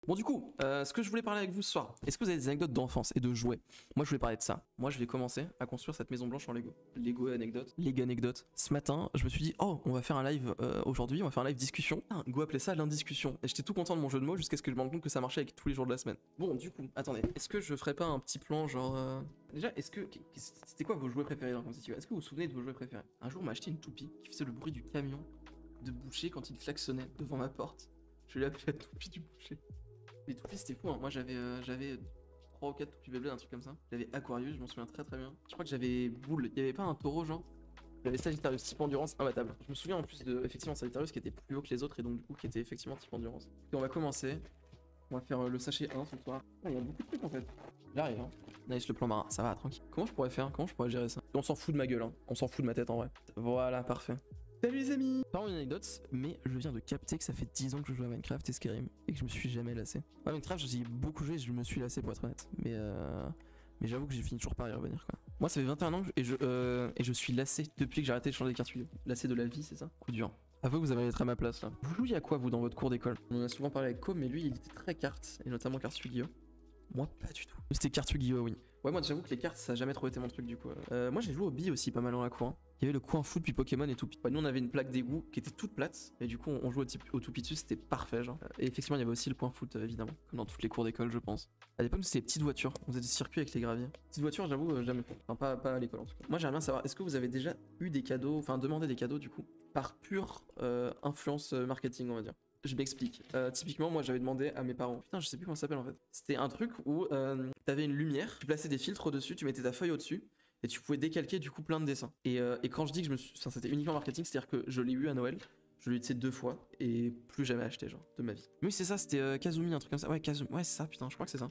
Bon du coup, ce que je voulais parler avec vous ce soir, est-ce que vous avez des anecdotes d'enfance et de jouets? Moi je voulais parler de ça. Moi je vais commencer à construire cette maison blanche en Lego. Lego anecdote. Ce matin, je me suis dit, oh, on va faire un live aujourd'hui, on va faire un live discussion. Go appelait ça l'indiscussion. Et j'étais tout content de mon jeu de mots jusqu'à ce que je me rende compte que ça marchait avec tous les jours de la semaine. Bon du coup, attendez, est-ce que je ferais pas un petit plan genre... Déjà, c'était quoi vos jouets préférés dans Competitive? Est-ce que vous vous souvenez de vos jouets préférés? Un jour on m'a acheté une toupie qui faisait le bruit du camion de boucher quand il klaxonnait devant ma porte. Je l'ai appelée la toupie du boucher. Les toupies c'était fou, hein. Moi j'avais 3 ou 4 toupies Beyblade, un truc comme ça. J'avais Aquarius, je m'en souviens très bien. Je crois que j'avais Boule, il y avait pas un taureau genre. J'avais Sagittarius, type endurance, imbattable. Je me souviens en plus de effectivement Sagittarius qui était plus haut que les autres et donc du coup qui était effectivement type endurance. Et on va commencer. On va faire le sachet 1 ce soir. Il y a beaucoup de trucs en fait. J'arrive, hein. Nice le plan marin, ça va, tranquille. Comment je pourrais faire? Comment je pourrais gérer ça? On s'en fout de ma gueule, hein. On s'en fout de ma tête en vrai. Voilà, parfait. Salut les amis! Pas une anecdote, mais je viens de capter que ça fait 10 ans que je joue à Minecraft et Skyrim et que je me suis jamais lassé. Ouais, Minecraft, j'y ai beaucoup joué et je me suis lassé pour être honnête. Mais j'avoue que j'ai fini toujours par y revenir quoi. Moi, ça fait 21 ans et je suis lassé depuis que j'ai arrêté de changer les cartes vidéo. Lassé de la vie, c'est ça? Coup dur. Avouez que vous avez être à ma place là. Vous jouiez à quoi vous dans votre cours d'école? On en a souvent parlé avec Co, mais lui il était très cartes, et notamment cartes Yu-Gi-Oh! Moi pas du tout. C'était cartes Yu-Gi-Oh! Oui. Ouais, moi j'avoue que les cartes ça a jamais trop été mon truc du coup. Moi j'ai joué au billes aussi pas mal dans la cour. Hein. Il y avait le coin foot puis Pokémon et tout. Ouais, nous on avait une plaque d'égout qui était toute plate et du coup on jouait au tout dessus, c'était parfait genre. Et effectivement il y avait aussi le coin foot évidemment, comme dans toutes les cours d'école je pense. À l'époque c'était les petites voitures, on faisait des circuits avec les graviers. Petites voitures j'avoue jamais fait. Enfin pas à l'école en tout cas. Moi j'aimerais bien savoir, est-ce que vous avez déjà eu des cadeaux, enfin demandé des cadeaux du coup, par pure influence marketing on va dire? Je m'explique. Typiquement, moi j'avais demandé à mes parents. Putain, je sais plus comment ça s'appelle en fait. C'était un truc où t'avais une lumière, tu plaçais des filtres au-dessus, tu mettais ta feuille au-dessus et tu pouvais décalquer du coup plein de dessins. Et quand je dis que enfin, c'était uniquement marketing, c'est-à-dire que je l'ai eu à Noël, je l'ai utilisé 2 fois et plus jamais acheté genre de ma vie. Mais oui, c'est ça, c'était Kazumi, un truc comme ça. Ouais, Kazumi, ouais, c'est ça, putain, je crois que c'est ça.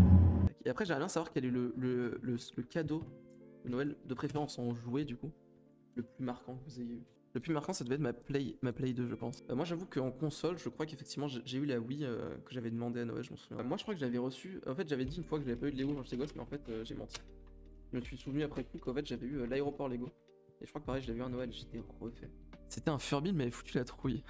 Et après, j'aimerais bien savoir quel est le cadeau de Noël de préférence en jouet du coup, le plus marquant que vous ayez eu. Le plus marquant, ça devait être ma Play 2, je pense. Moi, j'avoue qu'en console, je crois qu'effectivement, j'ai eu la Wii que j'avais demandé à Noël, je m'en souviens. Moi, je crois que j'avais reçu. En fait, j'avais dit une fois que j'avais pas eu de Lego quand j'étais gosse, mais en fait, j'ai menti. Je me suis souvenu après coup qu'en fait, j'avais eu l'aéroport Lego. Et je crois que pareil, je l'avais eu à Noël, j'étais refait. C'était un Furby, il m'avait foutu la trouille.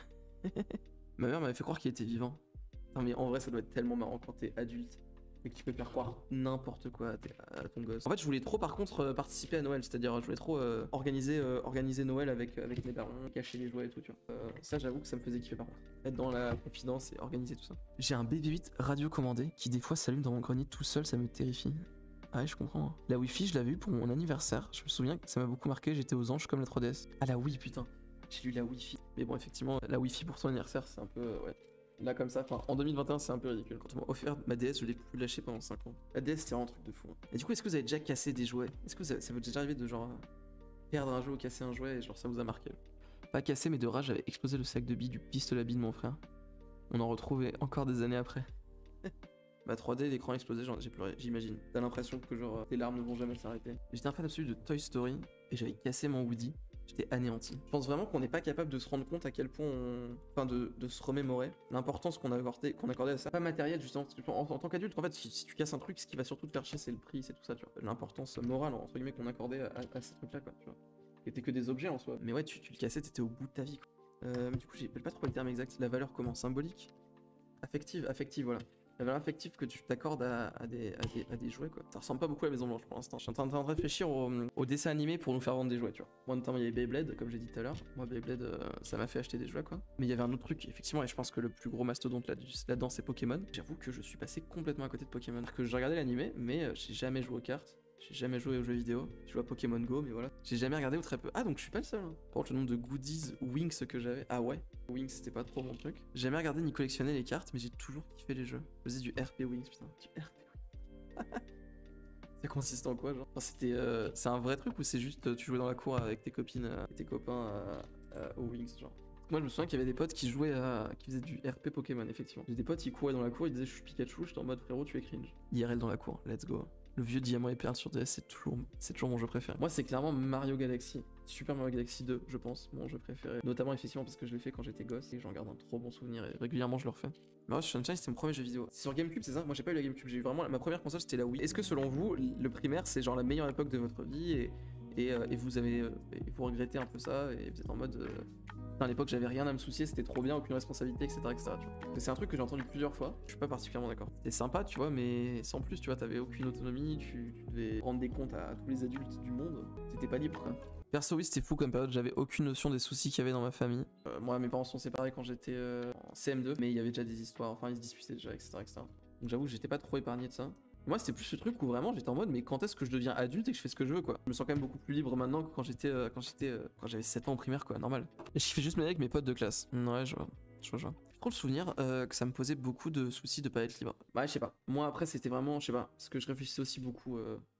Ma mère m'avait fait croire qu'il était vivant. Non, mais en vrai, ça doit être tellement marrant quand t'es adulte. Et que tu peux faire croire n'importe quoi à ton gosse. En fait, je voulais trop par contre participer à Noël, c'est-à-dire je voulais trop organiser Noël avec mes parents, cacher les jouets et tout, tu vois. Ça, j'avoue que ça me faisait kiffer par contre. Être dans la confidence et organiser tout ça. J'ai un BB-8 radiocommandé qui des fois s'allume dans mon grenier tout seul, ça me terrifie. Ah ouais, je comprends. Hein. La Wi-Fi, je l'avais eu pour mon anniversaire. Je me souviens que ça m'a beaucoup marqué, j'étais aux anges comme la 3DS. Ah la Wii, putain. J'ai lu la Wi-Fi. Mais bon, effectivement, la Wi-Fi pour ton anniversaire, c'est un peu... ouais. Là comme ça, enfin en 2021 c'est un peu ridicule. Quand on m'a offert ma DS, je l'ai plus lâché pendant 5 ans. La DS c'était vraiment un truc de fou. Hein. Et du coup, est-ce que vous avez déjà cassé des jouets? Est-ce que ça vous est déjà arrivé de genre perdre un jouet ou casser un jouet et genre ça vous a marqué? Pas cassé mais de rage, j'avais explosé le sac de billes du pistolet à billes de mon frère. On en retrouvait encore des années après. Ma 3D, l'écran a explosé, j'ai pleuré, j'imagine. T'as l'impression que genre tes larmes ne vont jamais s'arrêter. J'étais un fan absolu de Toy Story et j'avais cassé mon Woody. J'étais anéanti. Je pense vraiment qu'on n'est pas capable de se rendre compte à quel point enfin de se remémorer l'importance qu'on accordait à ça. Pas matériel justement, parce que en tant qu'adulte, en fait, si tu casses un truc, ce qui va surtout te faire chier, c'est le prix, c'est tout ça, tu vois. L'importance morale, entre guillemets, qu'on accordait à ces trucs-là, quoi, tu vois. C'était que des objets en soi. Mais ouais, tu le cassais, t'étais au bout de ta vie, quoi. Mais du coup, j'ai pas trop le terme exact. La valeur comment? Symbolique? Affective, voilà. La valeur affective que tu t'accordes à des jouets quoi. Ça ressemble pas beaucoup à la Maison Blanche pour l'instant. Je suis en train de réfléchir au dessin animé pour nous faire vendre des jouets, tu vois. Moi notamment il y avait Beyblade, comme j'ai dit tout à l'heure. Moi Beyblade ça m'a fait acheter des jouets quoi. Mais il y avait un autre truc effectivement et je pense que le plus gros mastodonte là-dedans c'est Pokémon. J'avoue que je suis passé complètement à côté de Pokémon. Que je regardais l'animé mais j'ai jamais joué aux cartes. J'ai jamais joué aux jeux vidéo, je joue à Pokémon Go, mais voilà. J'ai jamais regardé ou très peu. Ah, donc je suis pas le seul. Hein. Par contre, le nombre de goodies Wings que j'avais. Ah ouais, Wings c'était pas trop mon truc. J'ai jamais regardé ni collectionné les cartes, mais j'ai toujours kiffé les jeux. Je faisais du RP Wings, putain. Du RP Wings. Ça consiste en quoi, genre? Enfin, c'est un vrai truc ou c'est juste tu jouais dans la cour avec tes copines et tes copains aux Wings, genre? Moi je me souviens qu'il y avait des potes qui jouaient qui faisaient du RP Pokémon, effectivement. J'ai des potes qui couraient dans la cour, ils disaient je suis Pikachu, j'étais en mode frérot, tu es cringe. IRL dans la cour, let's go. Le vieux Diamant et Perle sur DS, c'est toujours mon jeu préféré. Moi, c'est clairement Mario Galaxy. Super Mario Galaxy 2, je pense, mon jeu préféré. Notamment, effectivement, parce que je l'ai fait quand j'étais gosse et j'en garde un trop bon souvenir et régulièrement je le refais. Mario Sunshine, c'était mon premier jeu vidéo. C'est sur GameCube, c'est ça? Moi, j'ai pas eu la GameCube, j'ai eu vraiment ma première console, c'était la Wii. Est-ce que selon vous, le primaire, c'est genre la meilleure époque de votre vie et et vous regrettez un peu ça et vous êtes en mode putain, à l'époque j'avais rien à me soucier, c'était trop bien, aucune responsabilité, etc. etc. Tu vois. C'est un truc que j'ai entendu plusieurs fois, je suis pas particulièrement d'accord. C'était sympa, tu vois, mais sans plus, tu vois, t'avais aucune autonomie, tu devais rendre des comptes à tous les adultes du monde, t'étais pas libre quoi. Perso, oui, c'était fou comme période, j'avais aucune notion des soucis qu'il y avait dans ma famille. Moi, mes parents sont séparés quand j'étais en CM2, mais il y avait déjà des histoires, enfin, ils se disputaient déjà, etc. etc. Donc j'avoue que j'étais pas trop épargné de ça. Moi, c'était plus ce truc où vraiment j'étais en mode, mais quand est-ce que je deviens adulte et que je fais ce que je veux, quoi. Je me sens quand même beaucoup plus libre maintenant que quand j'avais 7 ans en primaire, quoi, normal. Et je kiffais juste m'aller avec mes potes de classe. Ouais, je vois. J'ai trop le souvenir que ça me posait beaucoup de soucis de pas être libre. Bah, je sais pas. Moi, après, c'était vraiment, je sais pas, parce que je réfléchissais aussi beaucoup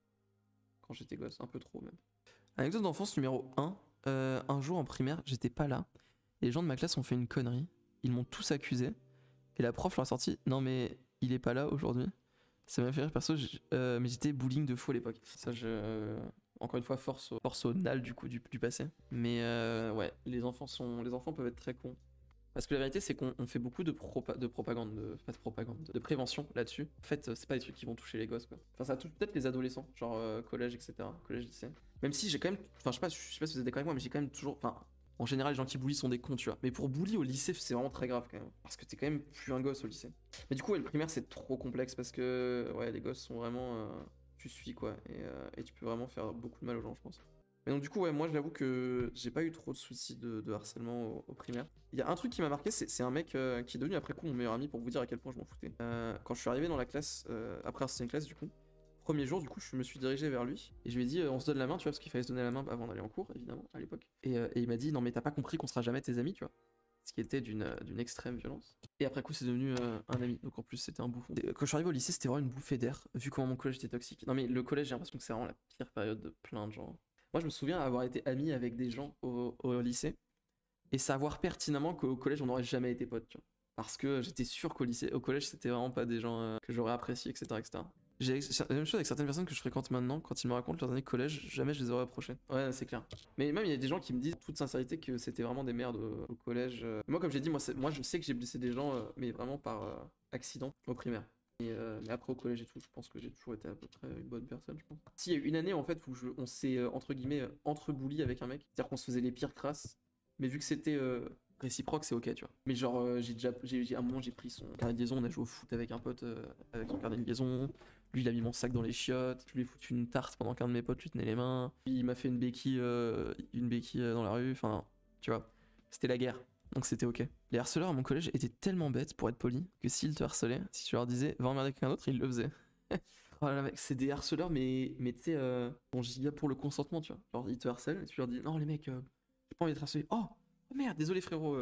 quand j'étais gosse, un peu trop même. Anecdote d'enfance numéro 1. Un jour en primaire, j'étais pas là. Et les gens de ma classe ont fait une connerie. Ils m'ont tous accusé. Et la prof leur a sorti, non mais il est pas là aujourd'hui. Ça m'a fait rire perso, mais j'étais bullying de fou à l'époque. Ça, encore une fois, force au nal du coup du passé. Mais ouais, les enfants peuvent être très cons. Parce que la vérité, c'est qu'on fait beaucoup de propagande, pas de propagande, de prévention là-dessus. En fait, c'est pas des trucs qui vont toucher les gosses, quoi. Enfin, ça touche peut-être les adolescents, genre collège, etc. Collège, lycée. Même si j'ai quand même, enfin, je sais pas si vous êtes d'accord avec moi, mais j'ai quand même toujours, enfin, en général, les gens qui bully sont des cons, tu vois. Mais pour bully au lycée, c'est vraiment très grave quand même. Parce que t'es quand même plus un gosse au lycée. Mais du coup, ouais, le primaire, c'est trop complexe parce que, ouais, les gosses sont vraiment. Tu suis, quoi. Et tu peux vraiment faire beaucoup de mal aux gens, je pense. Mais donc, du coup, ouais, moi, je l'avoue que j'ai pas eu trop de soucis de harcèlement au primaire. Il y a un truc qui m'a marqué, c'est un mec qui est devenu après coup mon meilleur ami pour vous dire à quel point je m'en foutais. Quand je suis arrivé dans la classe, après c'était une classe, du coup. Premier jour, du coup, je me suis dirigé vers lui et je lui ai dit on se donne la main, tu vois, parce qu'il fallait se donner la main avant d'aller en cours, évidemment, à l'époque. Et il m'a dit non, mais t'as pas compris qu'on sera jamais tes amis, tu vois. Ce qui était d'une extrême violence. Et après coup, c'est devenu un ami. Donc en plus, c'était un bouffon. Et quand je suis arrivé au lycée, c'était vraiment une bouffée d'air, vu comment mon collège était toxique. Non, mais le collège, j'ai l'impression que c'est vraiment la pire période de plein de gens. Moi, je me souviens avoir été ami avec des gens au lycée et savoir pertinemment qu'au collège, on n'aurait jamais été potes, tu vois. Parce que j'étais sûr au collège, c'était vraiment pas des gens que j'aurais appréciés, etc., etc. J'ai la même chose avec certaines personnes que je fréquente maintenant, quand ils me racontent leurs années collège, jamais je les aurais approchées. Ouais, c'est clair. Mais même il y a des gens qui me disent toute sincérité que c'était vraiment des merdes au collège. Moi, comme j'ai dit, moi je sais que j'ai blessé des gens, mais vraiment par accident au primaire. Mais après au collège et tout, je pense que j'ai toujours été à peu près une bonne personne, je pense. S'il y a eu une année en fait où on s'est entre guillemets entre-bully avec un mec, c'est-à-dire qu'on se faisait les pires crasses, mais vu que c'était réciproque, c'est ok, tu vois. Mais genre, à un moment, j'ai pris son carnet de liaison, on a joué au foot avec un pote avec son carnet de liaison. Lui, il a mis mon sac dans les chiottes. Je lui ai foutu une tarte pendant qu'un de mes potes lui tenait les mains. Puis il m'a fait une béquille dans la rue. Enfin, tu vois, c'était la guerre. Donc c'était ok. Les harceleurs à mon collège étaient tellement bêtes, pour être poli, que s'ils te harcelaient, si tu leur disais va emmerder quelqu'un d'autre, ils le faisaient. Oh là là, mec, c'est des harceleurs, mais tu sais, bon, giga pour le consentement, tu vois. Genre, ils te harcèlent et tu leur dis non, les mecs, j'ai pas envie d'être harcelé. Oh merde, désolé frérot,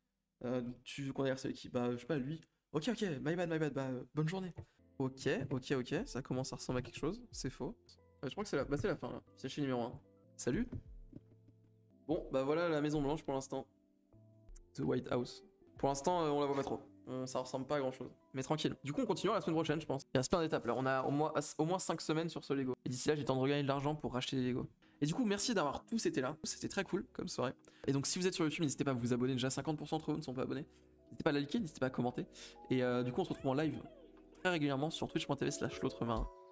tu veux qu'on ait harcelé qui? Bah, je sais pas, lui. Ok, my bad, bah, bonne journée. Ok, ça commence à ressembler à quelque chose, c'est faux. Je crois que c'est la fin, là. C'est chez numéro 1. Salut. Bon, bah voilà la Maison Blanche pour l'instant. The White House. Pour l'instant, on la voit pas trop. Ça ressemble pas à grand chose. Mais tranquille. Du coup, on continue la semaine prochaine, je pense. Il reste plein d'étapes là. On a au moins 5 semaines sur ce Lego. Et d'ici là, j'ai le temps de regagner de l'argent pour racheter les Lego. Et du coup, merci d'avoir tous été là. C'était très cool comme soirée. Et donc, si vous êtes sur YouTube, n'hésitez pas à vous abonner. Déjà, 50% d'entre vous ne sont pas abonnés. N'hésitez pas à liker, n'hésitez pas à commenter. Et du coup, on se retrouve en live très régulièrement sur twitch.tv/l'autremarin.